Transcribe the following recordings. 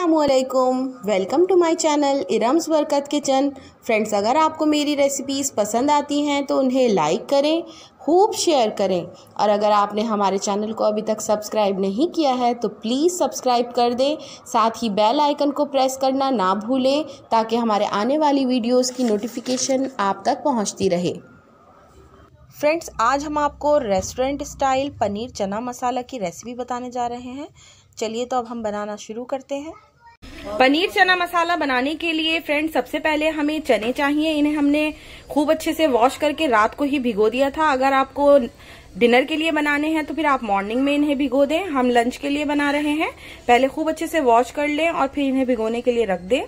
अस्सलामुअलैकुम, welcome to my channel Iram's Barkat kitchen. Friends, अगर आपको मेरी रेसिपीज़ पसंद आती हैं तो उन्हें लाइक करें, खूब शेयर करें और अगर आपने हमारे चैनल को अभी तक सब्सक्राइब नहीं किया है तो प्लीज़ सब्सक्राइब कर दें। साथ ही बेल आइकन को प्रेस करना ना भूलें ताकि हमारे आने वाली वीडियोज़ की नोटिफिकेशन आप तक पहुँचती रहे। फ्रेंड्स, आज हम आपको रेस्टोरेंट स्टाइल पनीर चना मसाला की रेसिपी बताने जा रहे हैं। चलिए तो अब हम बनाना शुरू करते हैं। पनीर चना मसाला बनाने के लिए फ्रेंड्स सबसे पहले हमें चने चाहिए। इन्हें हमने खूब अच्छे से वॉश करके रात को ही भिगो दिया था। अगर आपको डिनर के लिए बनाने हैं तो फिर आप मॉर्निंग में इन्हें भिगो दें। हम लंच के लिए बना रहे हैं। पहले खूब अच्छे से वॉश कर लें और फिर इन्हें भिगोने के लिए रख दें।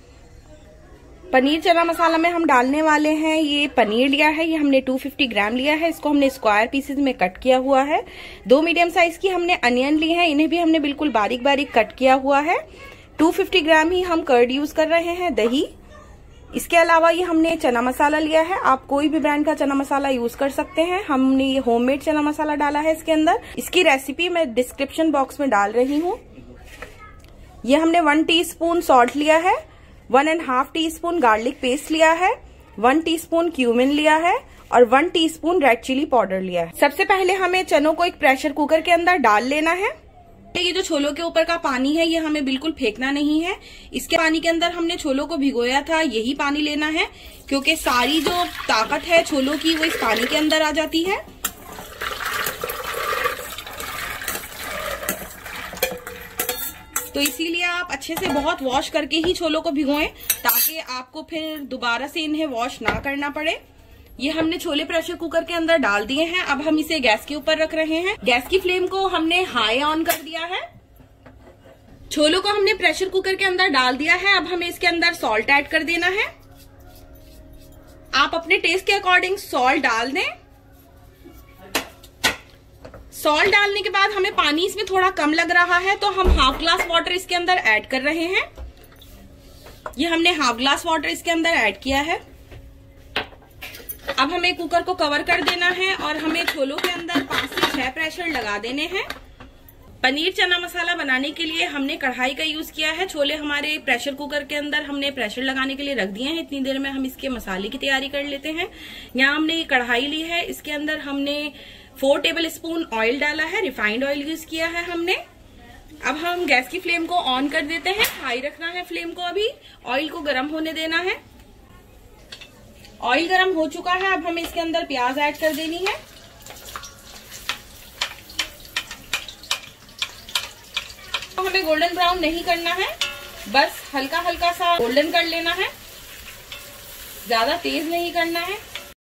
पनीर चना मसाला में हम डालने वाले हैं, ये पनीर लिया है, ये हमने 250 ग्राम लिया है। इसको हमने स्क्वायर पीसेज में कट किया हुआ है। 2 मीडियम साइज की हमने अनियन ली है, इन्हें भी हमने बिल्कुल बारीक बारीक कट किया हुआ है। 250 ग्राम ही हम कर्ड यूज कर रहे हैं, दही। इसके अलावा ये हमने चना मसाला लिया है। आप कोई भी ब्रांड का चना मसाला यूज कर सकते हैं। हमने ये होममेड चना मसाला डाला है इसके अंदर। इसकी रेसिपी मैं डिस्क्रिप्शन बॉक्स में डाल रही हूँ। ये हमने 1 टीस्पून सॉल्ट लिया है, 1.5 टीस्पून गार्लिक पेस्ट लिया है, 1 टीस्पून क्यूमिन लिया है और 1 टीस्पून रेड चिली पाउडर लिया है। सबसे पहले हमें चनों को एक प्रेशर कुकर के अंदर डाल लेना है। ये जो छोलों के ऊपर का पानी है ये हमें बिल्कुल फेंकना नहीं है। इसके पानी के अंदर हमने छोलों को भिगोया था, यही पानी लेना है क्योंकि सारी जो ताकत है छोलों की वो इस पानी के अंदर आ जाती है। तो इसीलिए आप अच्छे से बहुत वॉश करके ही छोलों को भिगोएं ताकि आपको फिर दोबारा से इन्हें वॉश ना करना पड़े। ये हमने छोले प्रेशर कुकर के अंदर डाल दिए हैं। अब हम इसे गैस के ऊपर रख रहे हैं। गैस की फ्लेम को हमने हाई ऑन कर दिया है। छोलों को हमने प्रेशर कुकर के अंदर डाल दिया है। अब हमें इसके अंदर सॉल्ट ऐड कर देना है। आप अपने टेस्ट के अकॉर्डिंग सॉल्ट डाल दें। सॉल्ट डालने के बाद हमें पानी इसमें थोड़ा कम लग रहा है तो हम हाफ ग्लास वाटर इसके अंदर ऐड कर रहे हैं। ये हमने हाफ ग्लास वाटर इसके अंदर ऐड किया है। अब हमें कुकर को कवर कर देना है और हमें छोलों के अंदर 5 से 6 प्रेशर लगा देने हैं। पनीर चना मसाला बनाने के लिए हमने कढ़ाई का यूज किया है। छोले हमारे प्रेशर कुकर के अंदर हमने प्रेशर लगाने के लिए रख दिए हैं। इतनी देर में हम इसके मसाले की तैयारी कर लेते हैं। यहाँ हमने कढ़ाई ली है, इसके अंदर हमने 4 टेबल स्पून ऑयल डाला है, रिफाइंड ऑयल यूज किया है हमने। अब हम गैस की फ्लेम को ऑन कर देते हैं। हाई रखना है फ्लेम को। अभी ऑयल को गर्म होने देना है। ऑयल गर्म हो चुका है। अब हमें इसके अंदर प्याज ऐड कर देनी है। तो हमें गोल्डन ब्राउन नहीं करना है, बस हल्का हल्का सा गोल्डन कर लेना है, ज्यादा तेज नहीं करना है।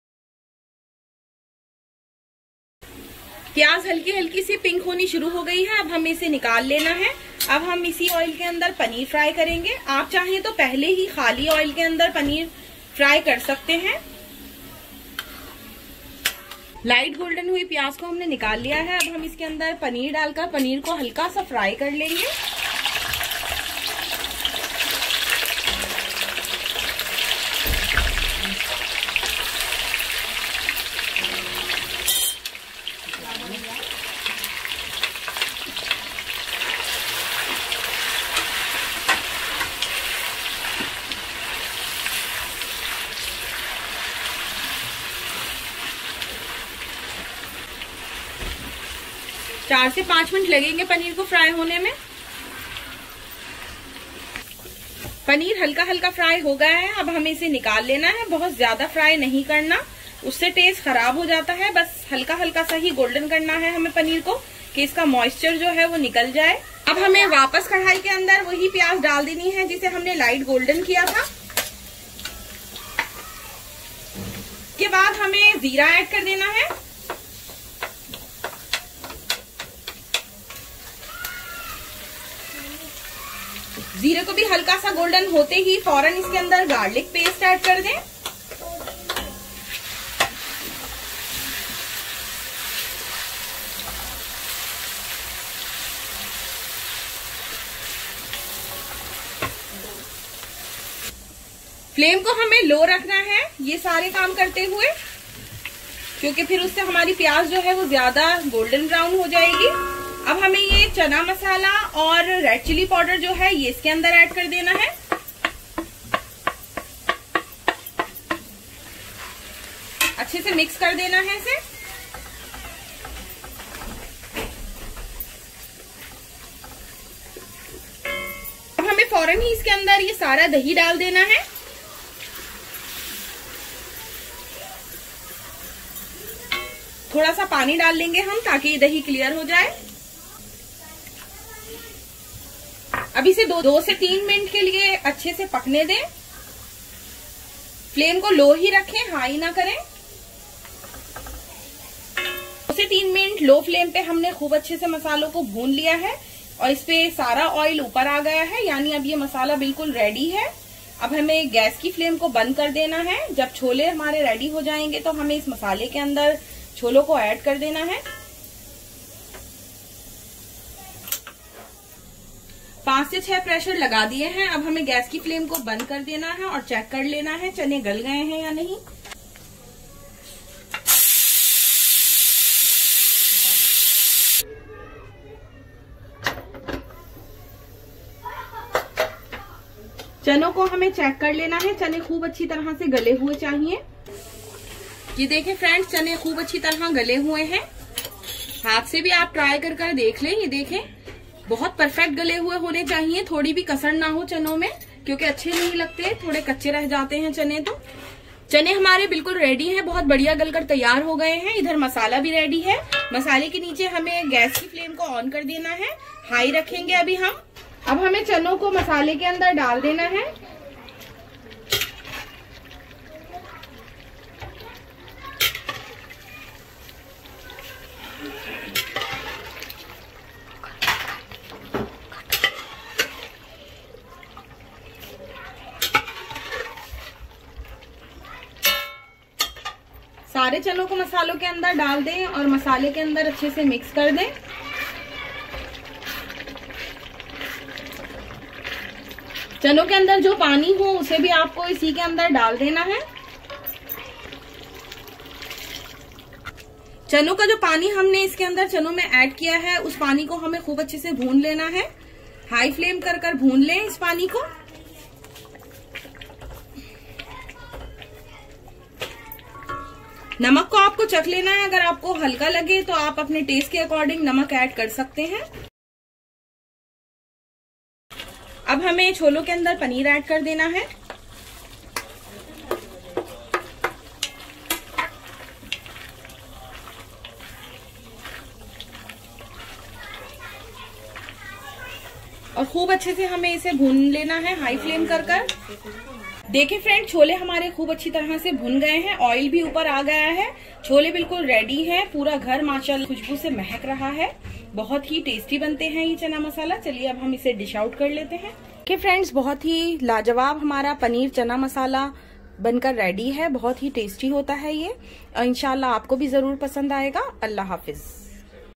प्याज हल्की हल्की सी पिंक होनी शुरू हो गई है। अब हमें इसे निकाल लेना है। अब हम इसी ऑयल के अंदर पनीर फ्राई करेंगे। आप चाहें तो पहले ही खाली ऑयल के अंदर पनीर फ्राई कर सकते हैं। लाइट गोल्डन हुई प्याज को हमने निकाल लिया है। अब हम इसके अंदर पनीर डालकर पनीर को हल्का सा फ्राई कर लेंगे। चार से 5 मिनट लगेंगे पनीर को फ्राई होने में। पनीर हल्का हल्का फ्राई हो गया है। अब हमें इसे निकाल लेना है। बहुत ज्यादा फ्राई नहीं करना, उससे टेस्ट खराब हो जाता है। बस हल्का हल्का सा ही गोल्डन करना है हमें पनीर को कि इसका मॉइस्चर जो है वो निकल जाए। अब हमें वापस कढ़ाई के अंदर वही प्याज डाल देनी है जिसे हमने लाइट गोल्डन किया था। के बाद हमें जीरा ऐड कर देना है। जीरे को भी हल्का सा गोल्डन होते ही फौरन इसके अंदर गार्लिक पेस्ट ऐड कर दें। फ्लेम को हमें लो रखना है ये सारे काम करते हुए, क्योंकि फिर उससे हमारी प्याज जो है वो ज्यादा गोल्डन ब्राउन हो जाएगी। अब हमें ये चना मसाला और रेड चिली पाउडर जो है ये इसके अंदर ऐड कर देना है। अच्छे से मिक्स कर देना है इसे। अब हमें फौरन ही इसके अंदर ये सारा दही डाल देना है। थोड़ा सा पानी डाल लेंगे हम ताकि ये दही क्लियर हो जाए। अब इसे 2 से 3 मिनट के लिए अच्छे से पकने दें। फ्लेम को लो ही रखें, हाई ना करें। 2 से 3 मिनट लो फ्लेम पे हमने खूब अच्छे से मसालों को भून लिया है और इस पे सारा ऑयल ऊपर आ गया है, यानी अब ये मसाला बिल्कुल रेडी है। अब हमें गैस की फ्लेम को बंद कर देना है। जब छोले हमारे रेडी हो जाएंगे तो हमें इस मसाले के अंदर छोलों को ऐड कर देना है। 5 से 6 प्रेशर लगा दिए हैं। अब हमें गैस की फ्लेम को बंद कर देना है और चेक कर लेना है चने गल गए हैं या नहीं। चनों को हमें चेक कर लेना है। चने खूब अच्छी तरह से गले हुए चाहिए। ये देखें फ्रेंड्स, चने खूब अच्छी तरह गले हुए हैं। हाथ से भी आप ट्राई कर देख लें। ये देखें, बहुत परफेक्ट गले हुए होने चाहिए। थोड़ी भी कसर ना हो चनों में, क्योंकि अच्छे नहीं लगते, थोड़े कच्चे रह जाते हैं चने। तो चने हमारे बिल्कुल रेडी हैं, बहुत बढ़िया गलकर तैयार हो गए हैं। इधर मसाला भी रेडी है। मसाले के नीचे हमें गैस की फ्लेम को ऑन कर देना है, हाई रखेंगे अभी हम। अब हमें चनों को मसाले के अंदर डाल देना है। सारे चनों को मसालों के अंदर डाल दें और मसाले के अंदर अच्छे से मिक्स कर दें। चनों के अंदर जो पानी हो उसे भी आपको इसी के अंदर डाल देना है। चनों का जो पानी हमने इसके अंदर चनों में ऐड किया है, उस पानी को हमें खूब अच्छे से भून लेना है। हाई फ्लेम कर भून लें इस पानी को। नमक को आपको चख लेना है। अगर आपको हल्का लगे तो आप अपने टेस्ट के अकॉर्डिंग नमक ऐड कर सकते हैं। अब हमें छोलों के अंदर पनीर ऐड कर देना है। और खूब अच्छे से हमें इसे भून लेना है हाई फ्लेम कर। देखिए फ्रेंड, छोले हमारे खूब अच्छी तरह से भुन गए हैं। ऑयल भी ऊपर आ गया है। छोले बिल्कुल रेडी हैं। पूरा घर माशाल्लाह खुशबू से महक रहा है। बहुत ही टेस्टी बनते हैं ये चना मसाला। चलिए अब हम इसे डिश आउट कर लेते हैं। देखिए फ्रेंड्स, बहुत ही लाजवाब हमारा पनीर चना मसाला बनकर रेडी है। बहुत ही टेस्टी होता है ये। इंशाल्लाह आपको भी जरूर पसंद आएगा। अल्लाह हाफिज।